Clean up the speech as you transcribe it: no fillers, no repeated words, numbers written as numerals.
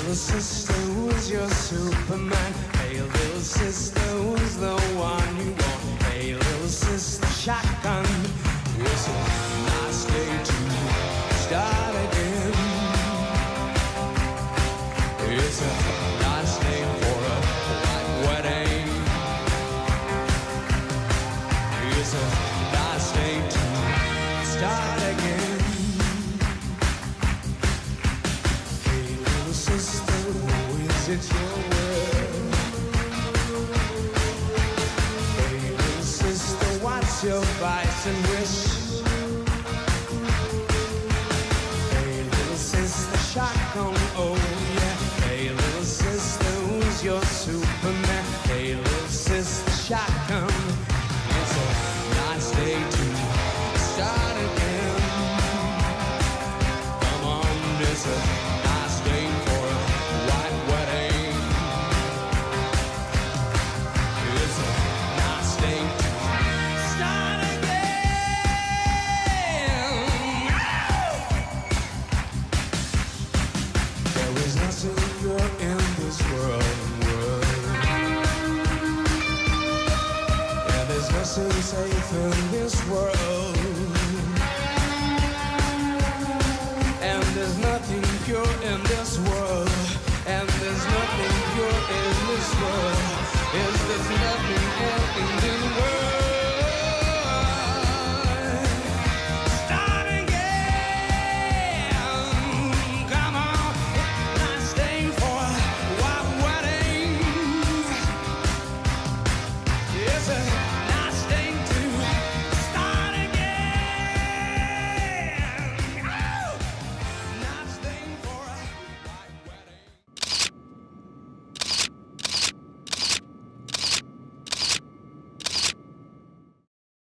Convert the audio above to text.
little sister, who's your Superman? Hey, little sister, who's the one you want? Hey, little sister, shotgun. It's a nice day to start again. It's a nice name for a white wedding. It's a nice day to start again. Hey, little sister, who is it your world? Hey, little sister, what's your vice and wish? Hey, little sister, shotgun, oh yeah. Hey, little sister, who's your Superman? Hey, little sister, shotgun. It's a nice day to start again. Come on, it's a nice day for a white wedding. It's a nice day to start again. There is nothing good in this world. And there's nothing safe in this world.